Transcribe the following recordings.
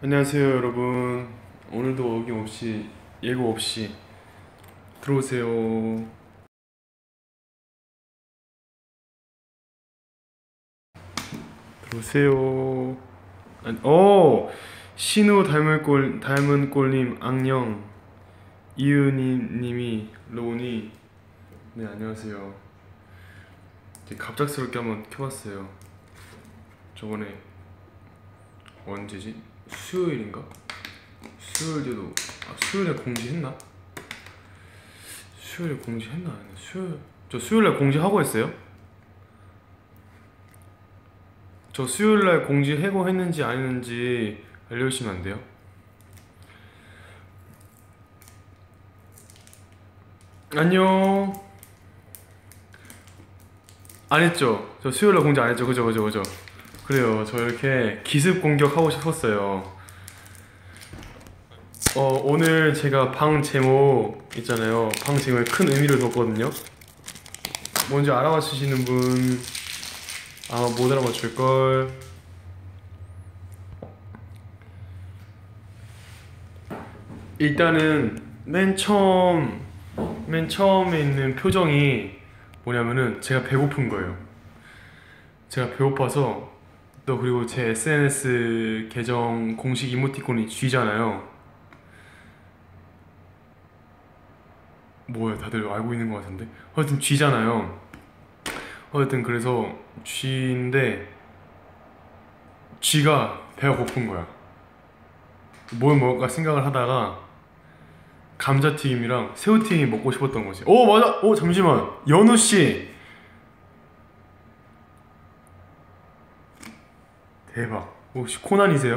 안녕하세요 여러분. 오늘도 어김없이 예고 없이 들어오세요. 들어오세요. 신우 닮은 꼴님 안녕. 이은희님이 로운이. 네, 안녕하세요. 이제 갑작스럽게 한번 켜봤어요. 저번에 언제지? 수요일인가? 수요일에도 수요일에 공지했나? 수요일에 공지했나? 저 수요일날 공지하고 했어요? 저 수요일날 공지 해고했는지 안 했는지 알려주시면 안 돼요? 안녕. 안 했죠? 저 수요일날 공지 안 했죠? 그죠. 그래요. 저 이렇게 기습 공격하고 싶었어요. 오늘 제가 방 제목 있잖아요. 방 제목에 큰 의미를 뒀거든요. 뭔지 알아봐 주시는 분 아마 못 알아봐 줄걸. 일단은 맨 처음에 있는 표정이 뭐냐면은 제가 배고픈 거예요. 제가 배고파서. 또 그리고 제 SNS 계정 공식 이모티콘이 G잖아요. 뭐야, 다들 알고 있는 것 같은데? 하여튼 G잖아요. 하여튼 그래서 G인데 G가 배가 고픈 거야. 뭘 먹을까 생각을 하다가 감자튀김이랑 새우튀김이 먹고 싶었던 거지. 오, 맞아! 오, 잠시만! 연우씨! 대박. 혹시 코난이세요?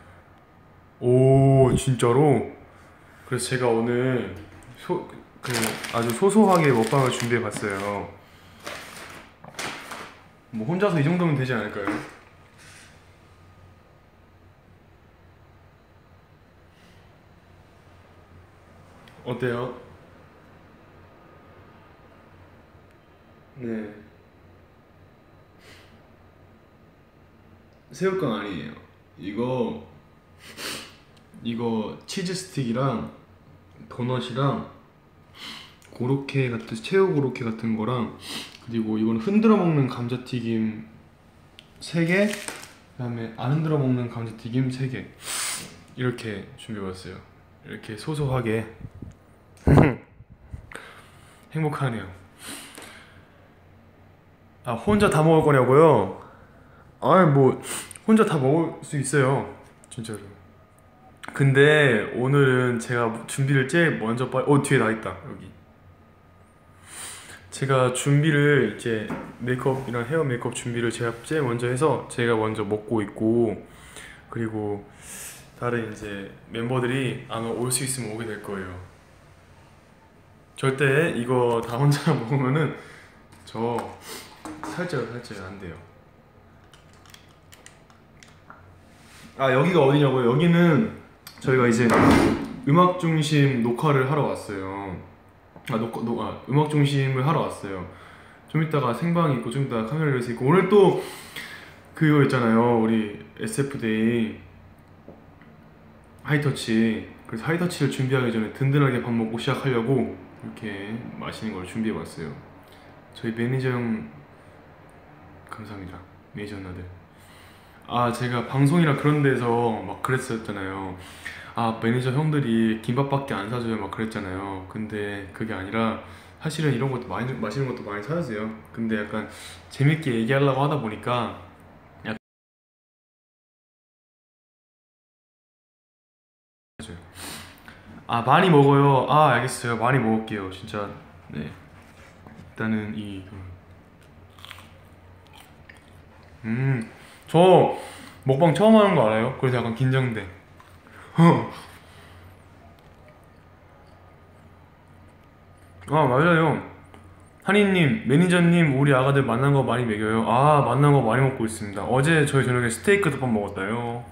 오, 진짜로? 그래서 제가 오늘 아주 소소하게 먹방을 준비해봤어요. 뭐 혼자서 이 정도면 되지 않을까요? 어때요? 네. 새우깡 아니에요. 이거 치즈 스틱이랑 도넛이랑 새우 고로케 같은 거랑, 그리고 이건 흔들어 먹는 감자튀김 3개, 그 다음에 안 흔들어 먹는 감자튀김 3개 이렇게 준비해봤어요. 이렇게 소소하게. 행복하네요. 아, 혼자 다 먹을 거냐고요? 아니, 뭐 혼자 다 먹을 수 있어요, 진짜로. 근데 오늘은 제가 준비를 제일 먼저 뒤에 나있다, 여기. 제가 준비를 이제 메이크업이랑 헤어 메이크업 준비를 제가 제일 먼저 해서 제가 먼저 먹고 있고, 그리고 다른 이제 멤버들이 아마 올 수 있으면 오게 될 거예요. 절대 이거 다 혼자 먹으면은 저 살쪄요 안 돼요. 아, 여기가 어디냐고요? 여기는 저희가 이제 음악 중심 녹화를 하러 왔어요. 음악 중심을 하러 왔어요. 좀 이따가 생방이 있고 좀 이따가 카메라 열수 있고, 오늘 또 그거 있잖아요, 우리 SF데이 하이터치. 그래서 하이터치를 준비하기 전에 든든하게 밥 먹고 시작하려고 이렇게 맛있는 걸 준비해봤어요. 저희 매니저 형 감사합니다. 매니저 누나들. 아, 제가 방송이나 그런 데서 막 그랬었잖아요. 아, 매니저 형들이 김밥밖에 안 사줘요 막 그랬잖아요. 근데 그게 아니라 사실은 이런 것도 많이 맛있는 것도 많이 사주세요. 근데 약간 재밌게 얘기하려고 하다 보니까 약간 아, 많이 먹어요. 아, 알겠어요. 많이 먹을게요 진짜. 네, 일단은 저 먹방 처음 하는 거 알아요? 그래서 약간 긴장돼. 아, 맞아요. 한이님, 매니저님, 우리 아가들 만난 거 많이 먹여요. 아, 만난 거 많이 먹고 있습니다. 어제 저희 저녁에 스테이크 덮밥 먹었다요.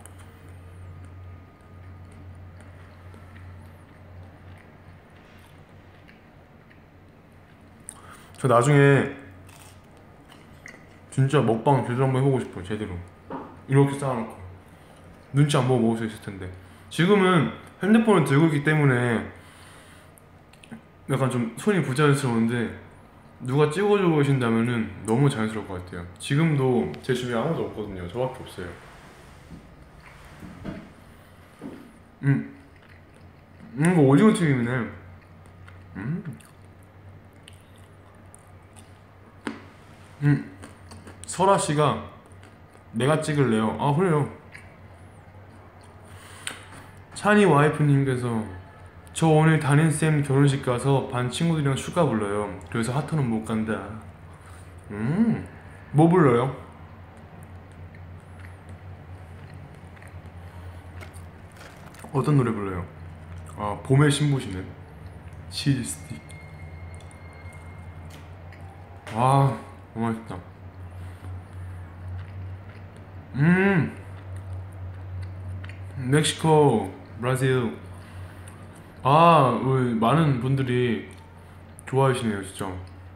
저 나중에 진짜 먹방 제대로 한번 해보고 싶어요. 제대로 이렇게 쌓아놓고. 눈치 안 보고 먹을 수 있을 텐데 지금은 핸드폰을 들고 있기 때문에 약간 좀 손이 부자연스러운데 누가 찍어주고 계신다면은 너무 자연스러울 것 같아요. 지금도 제 주위에 아무도 없거든요. 저밖에 없어요. 이거 오징어 튀김이네. 설아 씨가 내가 찍을래요. 아 그래요. 찬이 와이프님께서 저 오늘 담임쌤 결혼식 가서 반 친구들이랑 축가 불러요. 그래서 하트는 못 간다. 뭐 불러요? 어떤 노래 불러요? 아 봄의 신부시네. 치즈 스틱. 아 너무 맛있다. 멕시코, 브라질. 아, 우리 많은 분들이 좋아하시네요, 진짜.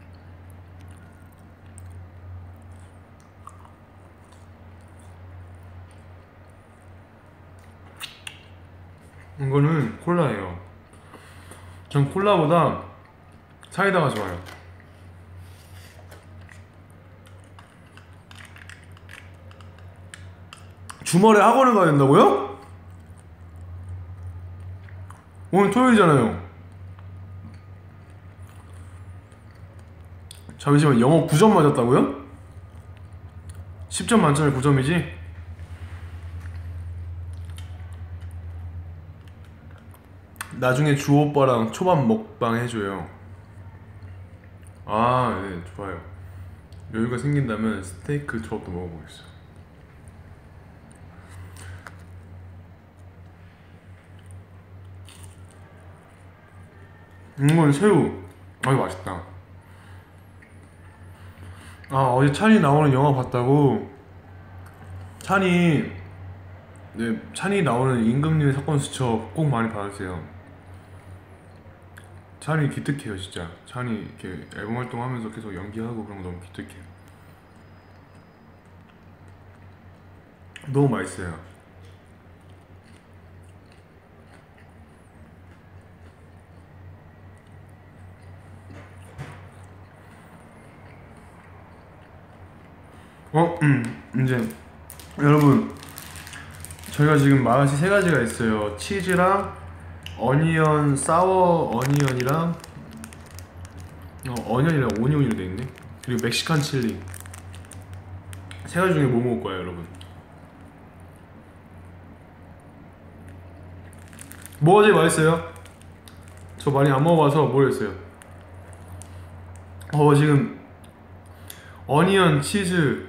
이거는 콜라예요. 전 콜라보다 사이다가 좋아요. 주말에 학원을 가야 된다고요? 오늘 토요일이잖아요. 잠시만, 영어 9점 맞았다고요? 10점 만점에 9점이지? 나중에 주오빠랑 초밥 먹방 해줘요. 아, 네, 좋아요. 여유가 생긴다면 스테이크 초밥도 먹어보겠어요. 이건 새우. 아유 맛있다. 아 어제 찬이 나오는 영화 봤다고. 찬이 네 찬이 나오는 임금님의 사건 수첩 꼭 많이 받으세요. 찬이 기특해요 진짜. 찬이 이렇게 앨범 활동하면서 계속 연기하고 그런 거 너무 기특해요. 너무 맛있어요. 이제 여러분 저희가 지금 맛이 세 가지가 있어요. 치즈랑 어니언 사워 어니언이랑 어니언이랑 오니온이로 돼 있네. 그리고 멕시칸 칠리. 세 가지 중에 뭐 먹을 거예요, 여러분? 뭐가 제일 맛있어요? 저 많이 안 먹어봐서 모르겠어요. 지금 어니언 치즈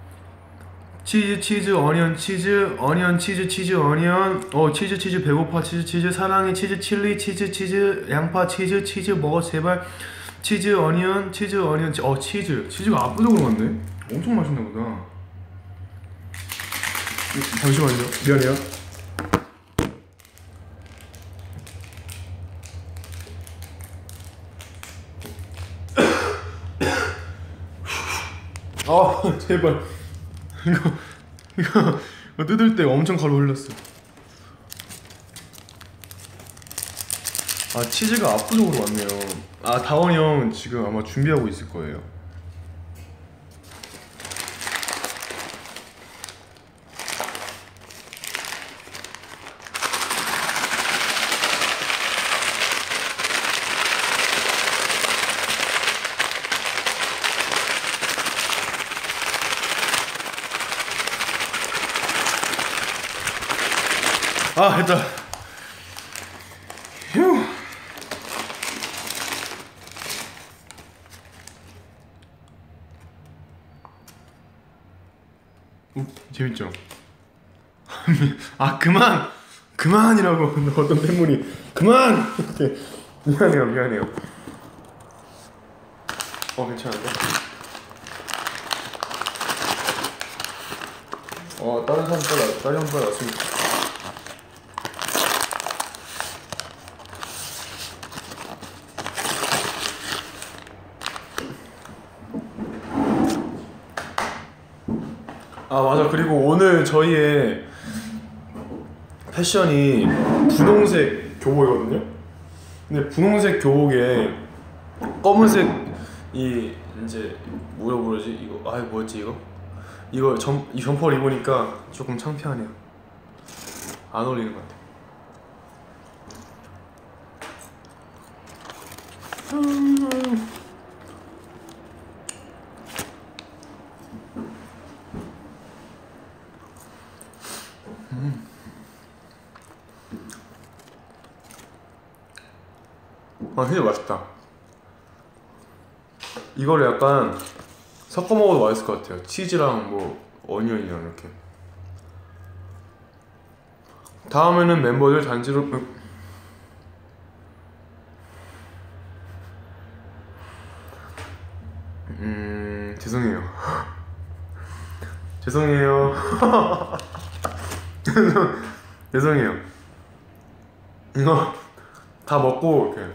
어니언 치즈 어니언 치즈 치즈 어니언 치즈 치즈 배고파 치즈 치즈 사랑해 치즈 칠리 치즈 치즈 양파 치즈 치즈 먹어 제발 치즈 어니언 치즈 어니언 치즈가 압도적으로 많네. 엄청 맛있나 보다. 잠시만요. 미안해요. 아 제발 이거 뜯을 때 엄청 가루 흘렸어. 아 치즈가 압도적으로 많네요. 아 다원이 형 지금 아마 준비하고 있을 거예요. 아 됐다. 휴. 재밌죠? 아 그만이라고. 어떤 팬분이 그만 이렇게. 미안해요. 괜찮은데? 다른 사람 빨리 왔습니다. 아 맞아. 그리고 오늘 저희의 패션이 분홍색 교복이거든요. 근데 분홍색 교복에 검은색 이 이제 뭐라 그러지 이거 뭐였지 이거 이 점퍼를 입으니까 조금 창피하네요. 안 어울리는 것 같아요. 진짜 맛있다. 이거를 약간 섞어 먹어도 맛있을 것 같아요. 치즈랑 뭐 어니언이랑 이렇게. 다음에는 멤버들 단체로 죄송해요. 죄송해요. 죄송해요. 이거 다 먹고 이렇게.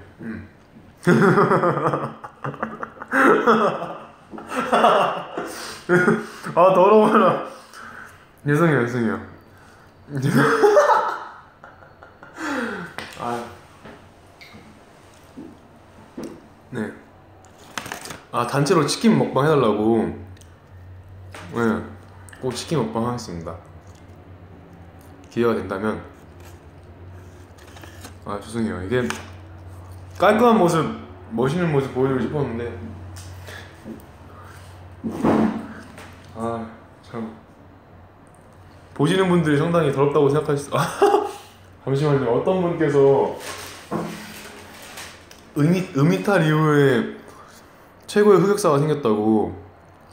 아 더러워라. 죄송해요. 아, 네. 아 단체로 치킨 먹방 해달라고. 네, 꼭 치킨 먹방 하겠습니다. 기회가 된다면. 아 죄송해요. 이게 깔끔한 모습, 멋있는 모습 보여드리고 싶었는데 아 참 보시는 분들이 상당히 더럽다고 생각하실 수. 잠시만요. 어떤 분께서 음이탈 이후에 최고의 흑역사가 생겼다고.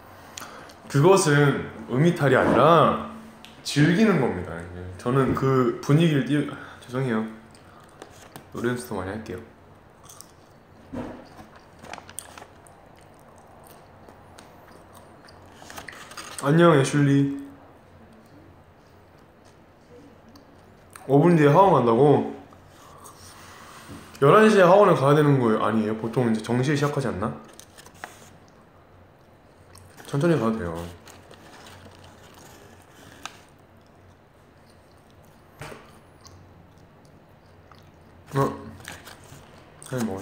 그것은 음이탈이 아니라 즐기는 겁니다. 저는 그 분위기를 죄송해요. 노래 연습 더 많이 할게요. 안녕 애슐리. 5분 뒤에 학원 간다고? 11시에 학원을 가야 되는 거예요? 아니에요? 보통 이제 정시에 시작하지 않나? 천천히 가도 돼요. 그냥 먹어요.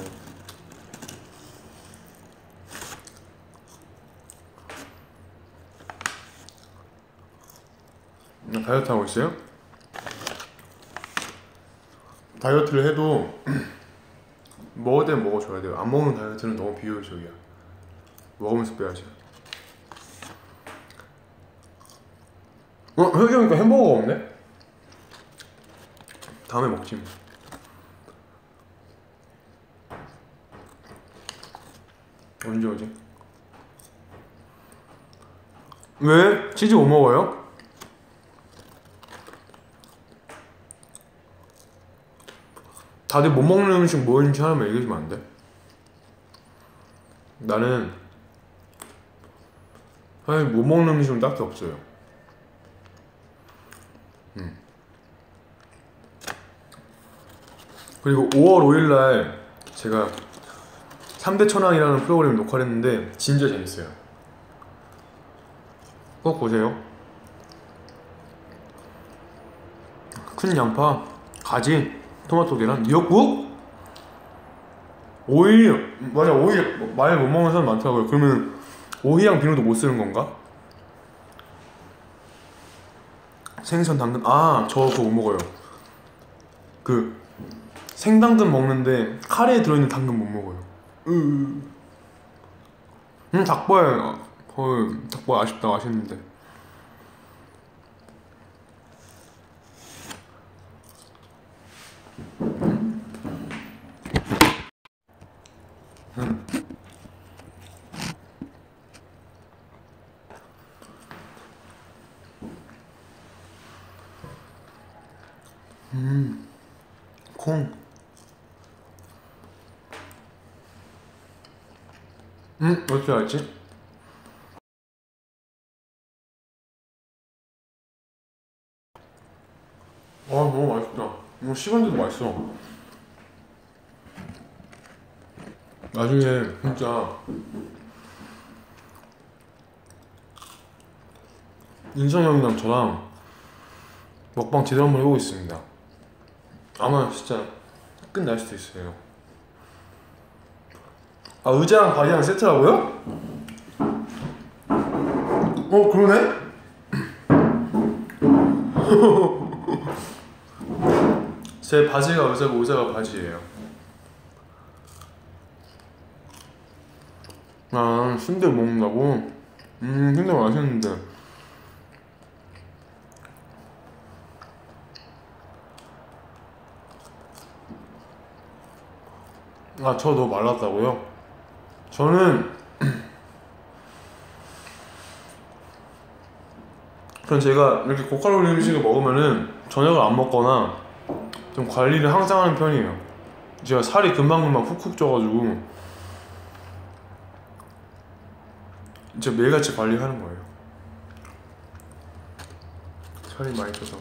다이어트 하고 있어요? 다이어트를 해도 먹을 땐 먹어줘야 돼요. 안 먹는 다이어트는 너무 비효율적이야. 먹으면서 빼야지. 혈기 오니까 햄버거가 없네? 다음에 먹지 뭐. 언제 오지? 왜? 치즈 못 먹어요? 다들 못 먹는 음식 뭐인지 하나만 얘기해주면 안 돼? 나는 사실 못 먹는 음식은 딱히 없어요. 그리고 5월 5일날 제가 3대 천왕이라는 프로그램 녹화를 했는데 진짜 재밌어요. 꼭 보세요. 큰 양파, 가지, 토마토, 계란, 미역국? 오이, 맞아, 오이 많이 못 먹는 사람 많더라고요. 그러면 오이랑 비누도 못 쓰는 건가? 생선, 당근, 저 그거 못 먹어요. 그 생당근 먹는데 카레에 들어있는 당근 못 먹어요. 닭발, 닭발 아쉽다. 아쉽는데. 콩. 어떻게 알지? 너무 맛있다. 시간제도 맛있어. 나중에 진짜 인성 형이랑 저랑 먹방 제대로 한번 해보겠습니다. 아마 진짜 끝날 수도 있어요. 아, 의자랑 바지랑 세트라고요? 그러네? 제 바지가 의자고 의자가 바지예요. 아, 순대 먹는다고? 순대 맛있는데. 아, 저 너무 말랐다고요? 저는 제가 이렇게 고칼로리 음식을 먹으면은 저녁을 안 먹거나 좀 관리를 항상 하는 편이에요. 제가 살이 금방금방 훅훅 쪄가지고 제가 매일같이 관리하는 거예요. 살이 많이 쪄서.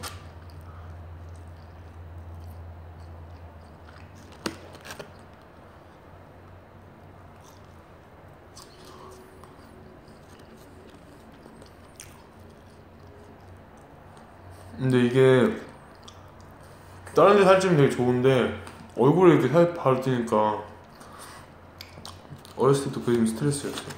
근데 이게 다른 데 살찌면 되게 좋은데 얼굴에 이렇게 살 바로 찌니까 어렸을 때부터 그게 좀 스트레스였어요.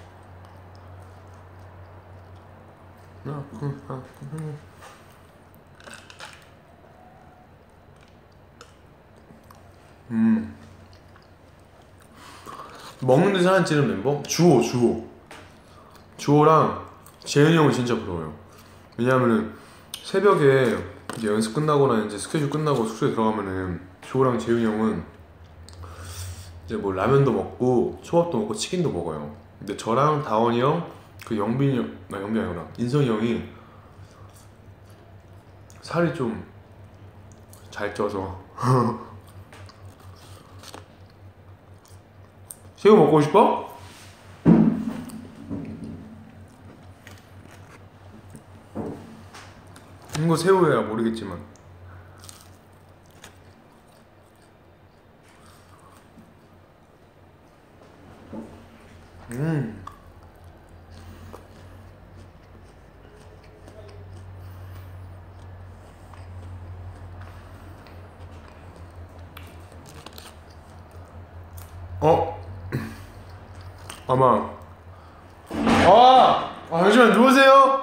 먹는 데서 한 찌는 멤버? 주호랑 재현이 형은 진짜 부러워요. 왜냐면은 새벽에 이제 연습 끝나거나 이제 스케줄 끝나고 숙소에 들어가면은 주호랑 재현이 형은 이제 뭐 라면도 먹고 초밥도 먹고 치킨도 먹어요. 근데 저랑 다원이 형, 그 영빈이 형, 영빈이 아니구나, 인성이 형이 살이 좀 잘 쪄서 새우 먹고 싶어? 이거 새우야 모르겠지만. 아마 잠시만, 누구세요?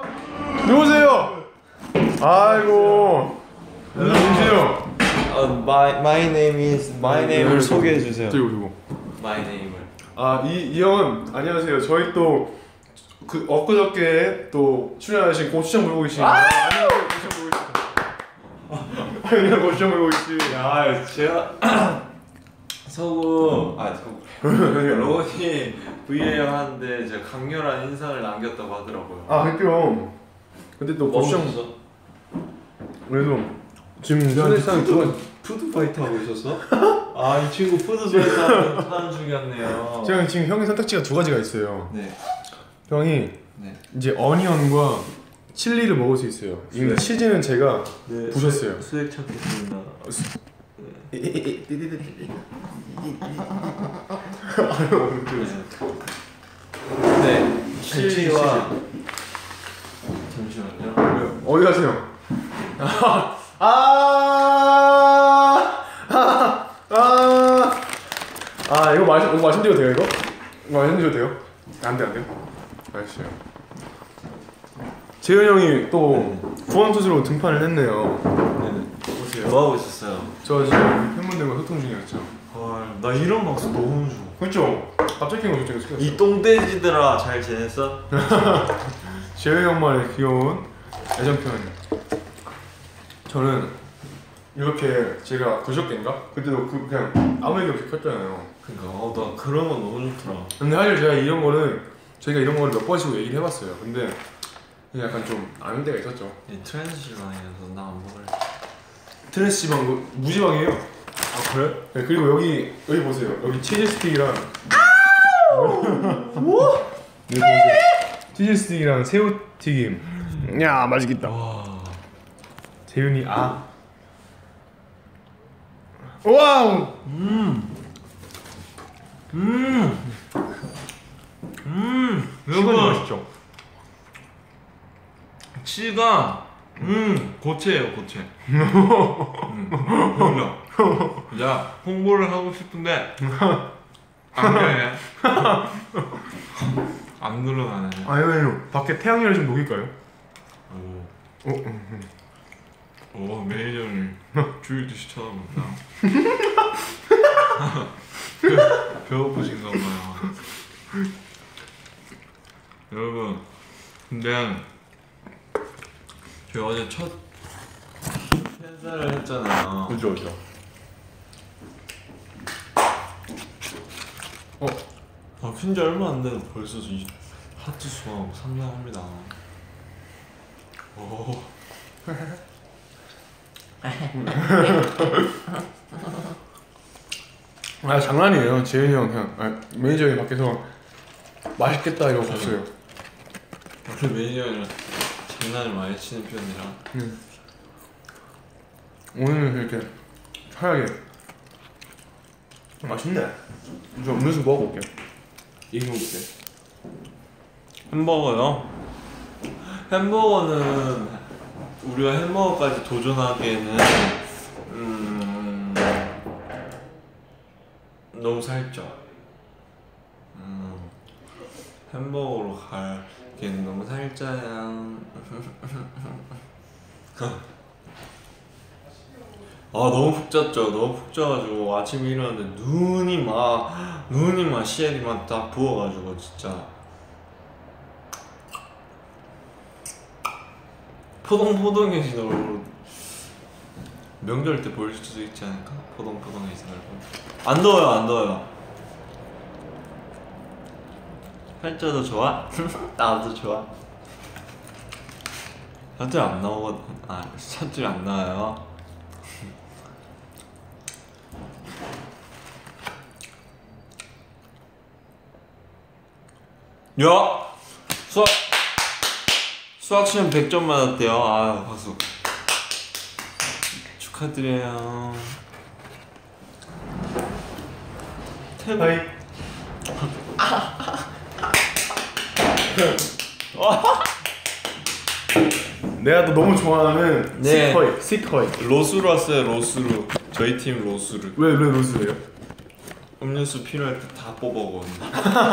아이고, 누구세요? My name is my name을 소개해 주세요. 들고 My name을. 이 형은 안녕하세요. 저희 또 그 엊그저께 또 출연하신 고추장 물고기씨. 안녕하세요, 고추장 물고기씨. 야, 제가 서구 로건이 V앱 하는데 제가 강렬한 인상을 남겼다고 하더라고요. 그렇죠. 근데 또 고추장 그래도 지금 사실상 푸드파이터 하고 있었어? 이 친구 푸드파이터 하는 중이었네요. 제가 지금 형의 선택지가 두 가지가 있어요. 네. 형이 이제 어니언과 칠리를 먹을 수 있어요. 이 치즈는 제가 부셨어요. 수액 찾겠습니다. 네. 칠리와 잠시만요. 어디 가세요? 이거 말씀드려도 돼요, 이거? 말씀드려도 돼요? 안 돼. 알겠어요. 재현 형이 또 구원투수로 등판을 했네요. 네네. 보세요. 뭐 하고 있었어요? 저 지금 팬분들과 소통 중이었죠. 헐, 나 이런 방송 너무 좋아. 그렇죠? 갑자기 갑자기 시켰어. 이 똥돼지들아, 잘 지냈어? 재현 형만의 귀여운 애정 표현. 저는 이렇게 제가 그저께인가? 그때도 그냥 아무 얘기 없이 켰잖아요. 그니까 나 그런 건 너무 좋더라. 근데 사실 저희가 이런 거를 몇 번씩 얘기를 해봤어요. 근데 약간 좀 아는 데가 있었죠. 트랜스지방이라서 나 안 먹을래. 트랜스지방 무지방이에요. 그래? 네, 그리고 여기 보세요. 여기 치즈 스틱이랑 네, 보세요. 치즈 스틱이랑 새우 튀김. 야, 맛있겠다. 재윤이 와우. 이거 맛있죠? 치즈가 고체예요 고체. 몰라. 야 홍보를 하고 싶은데 안 돼. 안 늘어나네. 아니면 밖에 태양열을 좀 녹일까요? 오 매니저님 주일듯이 쳐다본다. 배고프신가 봐요. 여러분 근데 제가 어제 첫 팬사를 했잖아요. 그죠. 핀지 얼마 안 돼도 벌써 이 하트 수가 상당합니다. 오. 아 장난이에요. 재현이 형 그냥 매니저 형이 밖에서 맛있겠다 이러고 갔어요. 원래 매니저는 장난을 많이 치는 편이라. 오늘은 이렇게 편하게 맛있네. 저 음료수 먹어볼게요. 익을게. 햄버거요? 햄버거는 우리가 햄버거까지 도전하기에는 너무 살쪄. 햄버거로 가기에는 너무 살쪄요. 너무 푹 잤죠. 너무 푹 자가지고 아침에 일어났는데 눈이 막 시엘이 막 딱 부어가지고 진짜 포동포동해진 얼굴. 명절 때 보일 수도 있지 않을까? 포동포동해진 얼굴. 안 더워요. 살쪄도 좋아? 나도 좋아. 살쪄 안 나오거든. 살쪄 안 나와요. 야! 수학 시험 100점 맞았대요. 박수. 축하드려요. 하이. 내가 또 너무 좋아하는 네. 시커이. 로스로 왔어요. 로스로. 저희 팀 로스로. 왜 로스예요? 음료수 필요할 때 다 뽑아오거든요.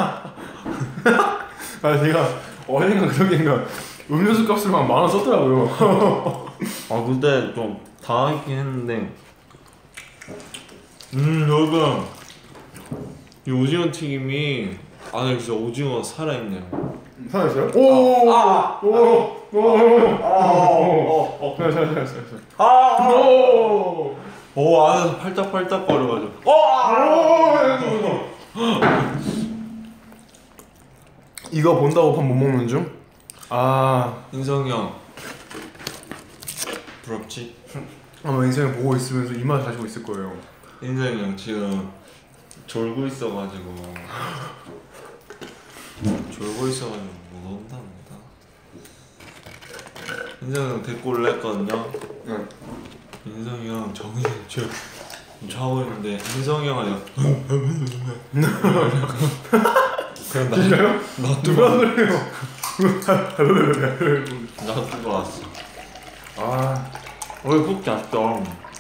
제가 어딘가 그러게인가 음료수 값을 막 10,000원 썼더라고요. 근데 좀 당황했긴 했는데 여러분 이 오징어 튀김이 안에 진짜 오징어 살아있네요. 살았어요? 안에서 팔딱팔딱 거려가지고 이거 본다고 밥 못 먹는 중? 인성이 형 부럽지? 아마 인생을 보고 있으면서 이 맛을 가지고 있을 거예요. 인성이 형 지금 졸고 있어가지고 못 온답니다. 인성이 형 데리고 올라 했거든요. 응. 인성이 형 정신 지금 자고 있는데 인성이 형은 그냥 진짜요? 누가 그래요? 놔두고 왔어. 오늘 푹 잤어.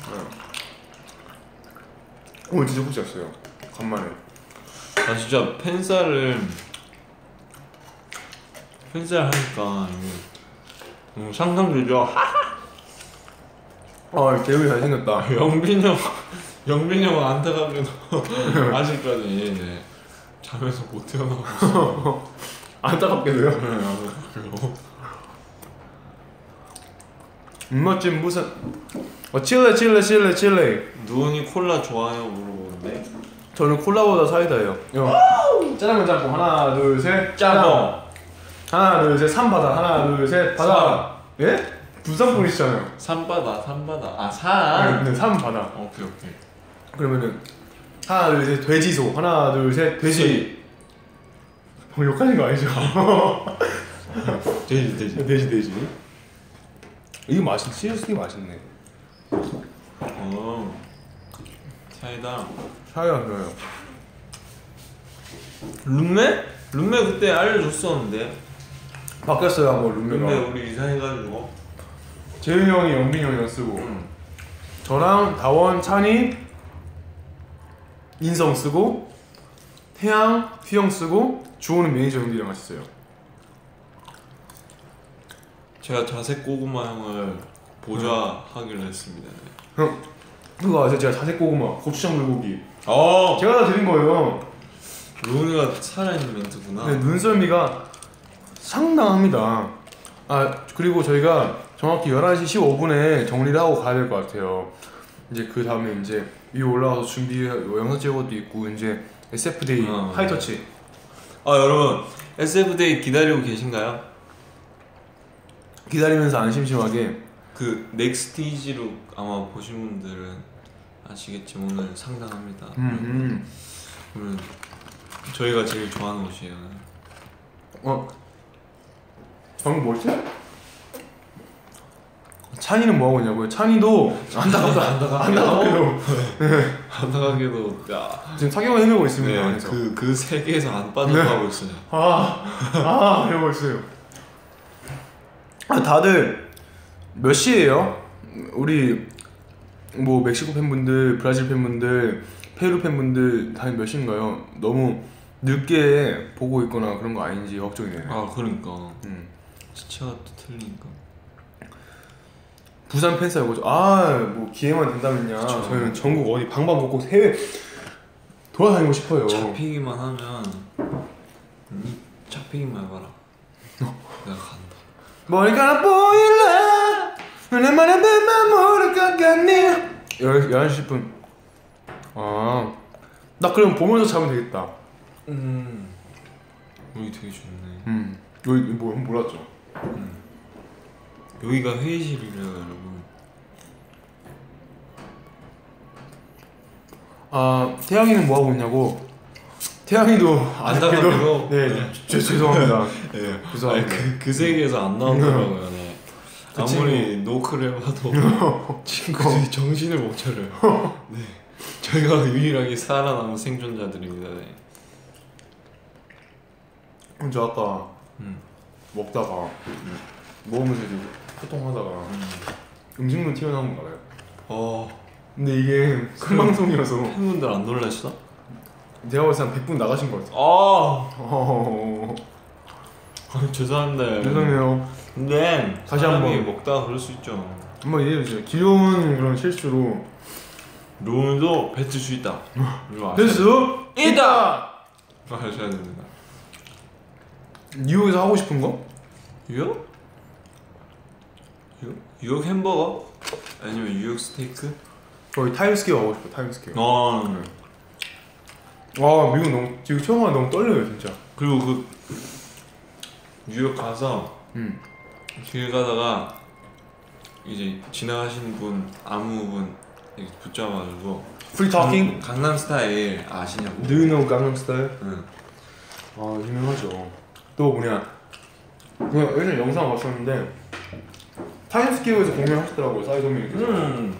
오늘 진짜 푹 잤어요. 간만에. 진짜 팬쌀을 하니까 너무 상상되죠? 재훈이 잘생겼다. 영빈이 형 안타깝게도 아직까지 잠에서 못 태어나고 있어. 안타깝게도요? 그래요. 멋진 무슨 칠레. 누군이 콜라 좋아해요 물어보는데 저는 콜라보다 사이다예요. 짜장면 짬뽕 하나 둘 셋. 짜뽕. 하나 둘 셋. 3바다 하나 둘 셋. 바다. 예? 부산분이시잖아요. 산바다. 산. 네, 3바다. 오케이. 그러면은 하나 둘 셋. 돼지소 하나 둘 셋. 돼지. 욕하는 거 아니죠? 돼지. 이거 시리얼스ሊ 맛있네. 사이다. 사이다 좋아요. 룸메 그때 알려줬었는데 바뀌었어요, 뭐 룸메가. 룸메 우리 이사해가지고 재윤이 형이 영빈이 형이랑 쓰고 저랑 다원, 찬이, 인성 쓰고 태양, 휘영 쓰고 주호는 매니저 형들이랑 같이 써요. 제가 자색 고구마 형을 보좌하기로 했습니다. 네. 형 그거 아세요? 제가 자색 고구마, 고추장 불고기 어! 제가 다 드린 거예요. 로운이가 살아있는 멘트구나. 네, 눈썰미가 상당합니다. 아 그리고 저희가 정확히 11시 15분에 정리를 하고 가야 될 것 같아요. 이제 그 다음에 이제 위에 올라가서 준비 영상 찍은 것도 있고 이제 SF데이 하이터치. 아 여러분 SF데이 기다리고 계신가요? 기다리면서 안 심심하게 그 넥스티지로 아마 보신 분들은 아시겠지만 오늘 상당합니다. 오늘 저희가 제일 좋아하는 옷이에요. 방금 뭐였지? 찬이는 뭐하고 있냐고요? 찬이도 안타깝게도 안타깝게도 지금 사경을 헤매고 있습니다. 네, 안에서. 그 세계에서 안 빠져나가고 있어요. 이러고 있어요. 다들 몇 시예요? 우리 뭐 멕시코 팬분들, 브라질 팬분들, 페루 팬분들 다 몇 시인가요? 너무 늦게 보고 있거나 그런 거 아닌지 걱정이네요. 아 그러니까 시차가 또 틀리니까. 부산 팬싸고 뭐 기회만 된다면요. 그쵸. 저희는 전국 어디 방방곡곡 해외 돌아다니고 싶어요. 잡히기만 하면 잡히기만 해봐라. 내가 간다. 머리카락 보일래 오랜만에 뱀만 모를 것 같니 11시 10분. 나 그럼 보면서 자면 되겠다. 여기 되게 좋네. 여기 뭐 몰랐죠? 여기가 회의실이래요 여러분. 태양이는 뭐 하고 있냐고. 태양이도 안타깝게도 네. 죄송합니다. 네. 죄송합니다. 그 세계에서 안 나오더라고요. 네. 아무리 노크를 해봐도 친구들이 정신을 못 차려요. 네. 저희가 유일하게 살아남은 생존자들입니다. 네. 저 아까 먹다가 먹으면서 이제 소통하다가 음식물 튀어나온 거 알아요? 근데 이게 큰 방송이어서 팬분들 안 놀라시나? 제가 봤을 때 한 100분 나가신 것 같아요. 죄송합니다. 죄송해요. 근데 다시 사람이 한번. 먹다가 그럴 수 있죠. 한번 얘기해주세요. 귀여운 그런 실수로 로운도 뱉을 수 있다. 될 수 있다! 하셔야 됩니다. 뉴욕에서 하고 싶은 거? 뉴욕? 뉴욕 햄버거? 아니면 뉴욕 스테이크? 거기 타임스퀘어 하고 싶어. 타임스퀘어. 네. 미국 너무 지금 처음 와서 너무 떨려요 진짜. 그리고 그 뉴욕 가서 길 가다가 이제 지나가시는 분 아무 분 이렇게 붙잡아가지고 Free talking? 강남 스타일 아시냐고? Do you know Gangnam Style? 응. 유명하죠. 또 뭐냐? 그냥 예전에 영상 봤었는데 타임스퀘어에서 공연하시더라고요. 사이ドミュー께서.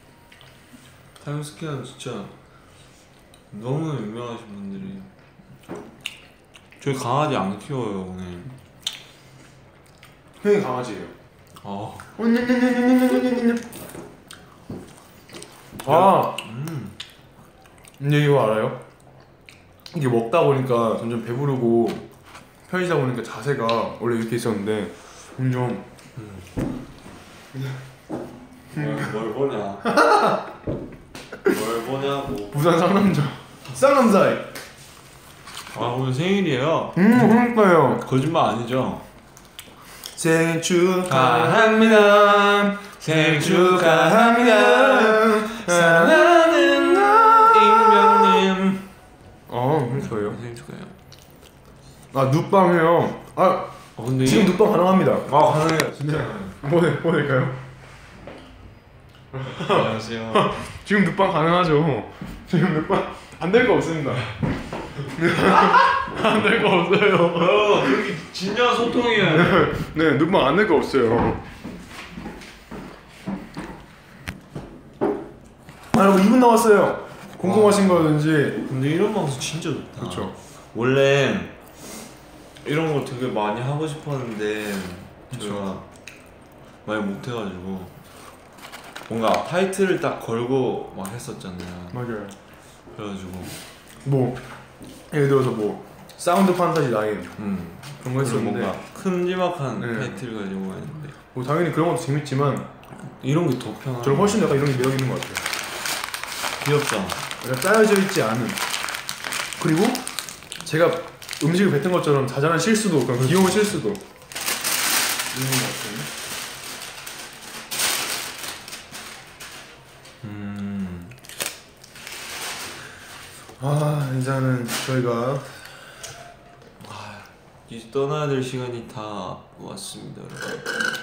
타임스퀘어는 진짜 너무 유명하신 분들이. 저희 강아지 안 키워요 오늘. 형이 강아지예요. 근데 이거 알아요? 이게 먹다 보니까 점점 배부르고 편해지다 보니까 자세가 원래 이렇게 있었는데 점점 뭘 보냐? 뭘 보냐고. 부산 쌍남자이. 오늘 생일이에요. 그러니까요. 거짓말 아니죠? 생일 축하합니다. 생일 축하합니다. 사랑하는 익명님. 저예요. 생일 축하해요. 눕방 해요. 근데 지금 눕방 가능합니다. 가능해요 진짜. 뭐 될까요? 안녕하세요. 지금 눕방 가능하죠. 지금 눕방 안 될 거 없습니다. 안 될 거 없어요. 여기 진짜 소통이에요. 네, 눕방 안 될 거 없어요. 여러분 2분 남았어요. 궁금하신 거든지. 근데 이런 방송 진짜 좋다. 그렇죠. 원래 이런 거 되게 많이 하고 싶었는데 제가 많이 못해가지고 뭔가 타이틀을 딱 걸고 막 했었잖아요. 맞아요. 그래가지고 뭐 예를 들어서 뭐 사운드 판타지 9 그런 거 그래서 했었는데 뭔가 큼지막한 네. 타이틀 가지고 했는데 뭐 당연히 그런 것도 재밌지만 이런 게 더 편하네. 저는 훨씬 약간 이런 게 매력 있는 것 같아요. 귀엽잖아. 약간 짜여져 있지 않은, 그리고 제가 음식을 뱉은 것처럼 자잘한 실수도, 그런 귀여운 실수도 있는 것 같아요. 이제는 저희가 이제 떠나야 될 시간이 다 왔습니다, 여러분.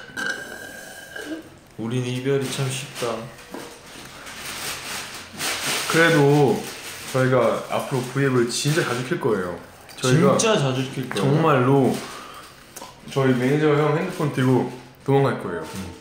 우린 이별이 참 쉽다. 그래도 저희가 앞으로 V앱을 진짜 자주 킬 거예요. 저희가 진짜 자주 킬 거야. 정말로 저희 매니저 형 핸드폰 들고 도망갈 거예요.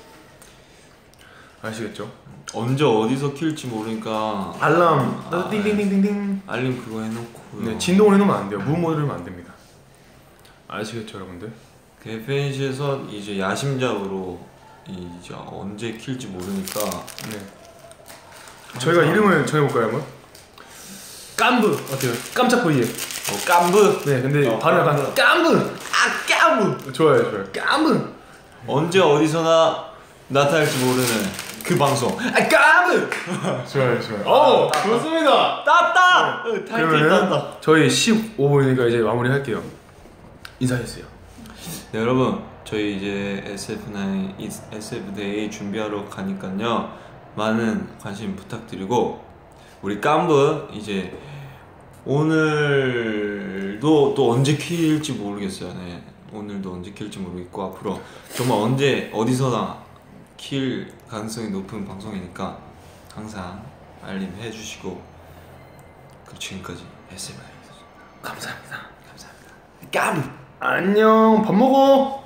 아시겠죠? 언제 어디서 킬지 모르니까 알람 띵띵띵띵띵. 알림 그거 해놓고요. 네, 진동을 해놓으면 안 돼요. 무모드를 하면 안 됩니다. 아시겠죠, 여러분들? 그 FNC에서 이제 야심작으로 이제 언제 킬지 모르니까 네. 저희가 이름을 정해볼까요, 한번? 깜브 어때요? 깜짝 V앱. 깜브. 네, 근데 발음 약간 깜브. 깜브. 좋아요, 좋아요. 깜브. 언제 어디서나 나타날지 모르는 그 방송. 깜브. 좋아요, 좋아요. 좋습니다. 땄다. 타이틀 땄다. 그러면 저희 15분이니까 이제 마무리할게요. 인사해주세요. 네, 여러분, 저희 이제 SF9 SF데이 준비하러 가니까요, 많은 관심 부탁드리고, 우리 깜브 이제 오늘도 또 언제 킬지 모르겠어요. 네, 오늘도 언제 킬지 모르겠고, 앞으로 정말 언제 어디서나 킬 가능성이 높은 방송이니까 항상 알림해 주시고, 그리고 지금까지 SF9입니다. 감사합니다. 깜브. 안녕. 밥 먹어.